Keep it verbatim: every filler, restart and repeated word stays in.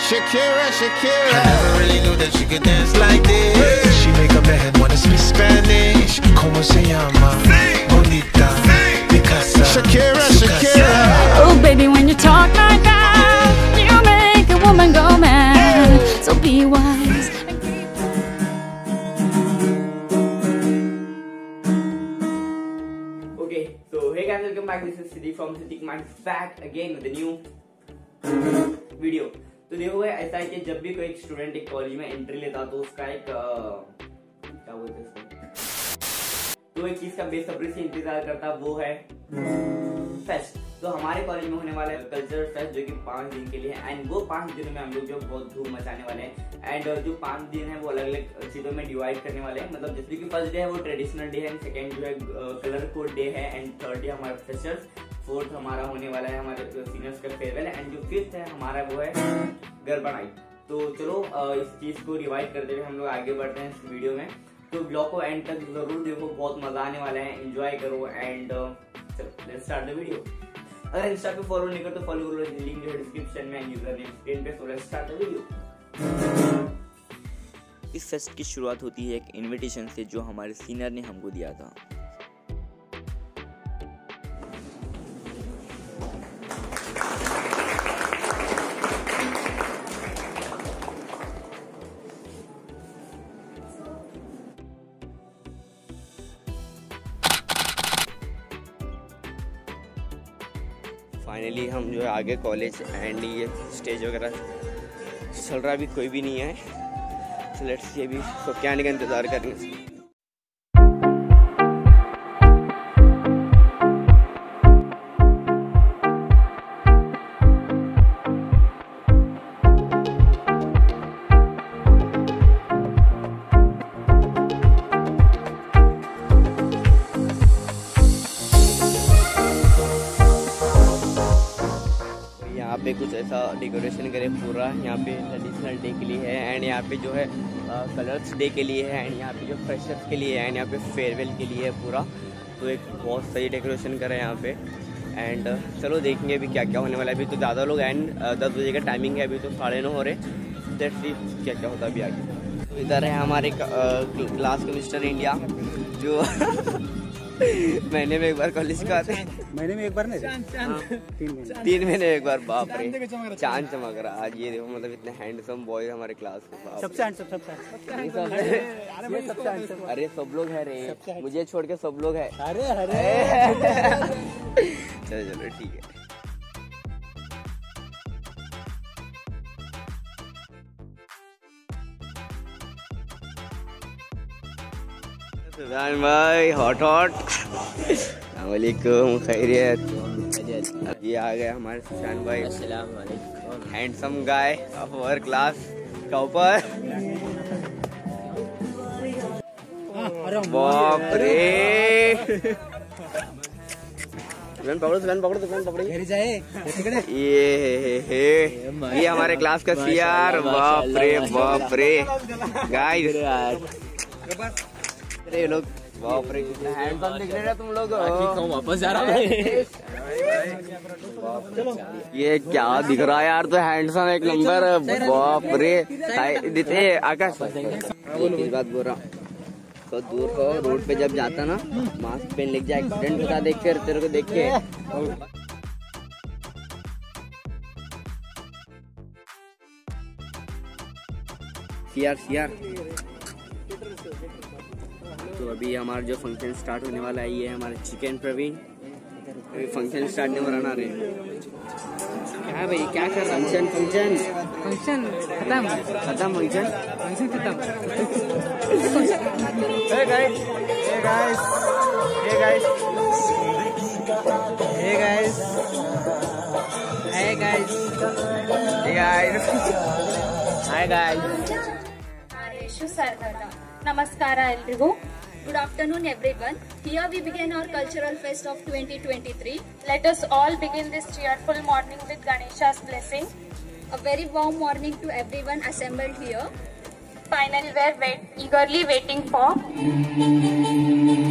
Shakira, Shakira. I never really knew that she could dance like this. She make a man wanna speak Spanish. Como se llama? Bonita, Picasa. Shakira, Shakira. Oh baby, when you talk like that, you make a woman go mad. So be wise. Okay, so hey guys, welcome back. This is Siddhi from Siddhi Minds back again with a new video. तो देखो ऐसा है कि जब भी कोई student एक college में एंट्री लेता तो उसका एक क्या बोलते हैं तो एक चीज का बेसब्री से इंतजार करता, वो है फेस्ट। तो हमारे कॉलेज में होने वाला है कल्चरल फेस्ट, जो कि पांच दिन के लिए है। एंड वो पांच दिनों में हम लोग जो बहुत धूम मचाने वाले हैं। एंड जो पांच दिन है वो अलग अलग चीजों में डिवाइड करने वाले हैं। मतलब जैसे कि फर्स्ट डे है वो ट्रेडिशनल डे है, सेकंड जो है कलर कोड डे है, एंड थर्ड डे हमारा फ्रेशर्स, फोर्थ हमारा होने वाला है हमारे सीनियर्स का फेयरवेल, एंड जो फिफ्थ है हमारा वो है गरबा नाइट। तो चलो इस चीज को रिवाइड करते हुए हम लोग आगे बढ़ते हैं इस वीडियो में। तो ब्लॉग को एंड तक जरूर देखो, बहुत मजा आने वाला है, एंजॉय करो। एंड चलो लेट्स स्टार्ट द वीडियो। अगर इंस्टा पे फॉलो नहीं कर तो फॉलो करो, लिंक जो है डिस्क्रिप्शन में, यूजर नेम स्क्रीन पे। So let's start the video. इस फेस्ट की शुरुआत होती है एक इनविटेशन से जो हमारे सीनियर ने हमको दिया था। फाइनली हम जो है आगे कॉलेज एंड ये स्टेज वगैरह चल रहा, अभी कोई भी नहीं है। सो लेट्स सी अभी सब क्या आने का इंतज़ार करेंगे। यहाँ पे कुछ ऐसा डेकोरेशन करे पूरा, यहाँ पे ट्रेडिशनल डे के लिए है, एंड यहाँ पे जो है कलर्स डे के लिए है, एंड यहाँ पे जो फ्रेशर्स के लिए है, एंड यहाँ पे फेयरवेल के लिए है पूरा। तो एक बहुत सही डेकोरेशन करे यहाँ पे। एंड चलो देखेंगे अभी क्या क्या होने वाला है। अभी तो ज़्यादा लोग, एंड दस बजे का टाइमिंग है, अभी तो साढ़े नौ हो रहे। लेट्स सी क्या क्या होता है अभी आगे। तो इधर है हमारे क्लास के मिस्टर इंडिया, जो महीने में एक बार कॉलेज का आते हैं। महीने में एक बार नहीं, हाँ, तीन महीने तीन महीने एक बार। बाप रे, चांद चमक रहा आज। ये देखो मतलब इतने हैंडसम बॉय हमारे क्लास के। सबसे हैंडसम सबसे हैंडसम। अरे सब लोग है रे, मुझे छोड़ के सब लोग है। अरे अरे चलो चलो ठीक है। सुजान भाई हॉट हॉट, अस्सलामुअलैकुम, खैरियत। ये आ गए हमारे सुजान भाई, handsome guy of our class topper. बाप रे, पकड़ो सुजान, पकड़ो सुजान, पकड़ो। ये हे ये हमारे क्लास का सीआर। बाप रे बाप रे गाइस, अरे लोग बाप रे कितना हैंडसम दिख रहे हैं तुम लोग। वापस जा रहा है। ये क्या दिख रहा है यार, तो हैंडसम एक नंबर। बाप रे दिते आकाश, एक बात बोल रहा हूँ, तो दूर को रोड पे जब जाता ना मास्क पहन लेके जा, एक्सीडेंट होता देख कर तेरे को देख के। CR CR. तो अभी हमारा जो फंक्शन स्टार्ट होने वाला है, ये है हमारे चिकन प्रवीण। अभी फंक्शन स्टार्ट नहीं हो रहा ना रे, क्या भाई क्या कर रहा है? फंक्शन फंक्शन फंक्शन खत्म खत्म फंक्शन फंक्शन खत्म। Hey guys, hey guys, hey guys, hey guys, hey guys, hey guys, hi guys. Namaskara everyone. Good afternoon everyone. Here we begin our cultural fest of twenty twenty-three. Let us all begin this cheerful morning with Ganesha's blessing. A very warm morning to everyone assembled here. Finally we are wait, eagerly waiting for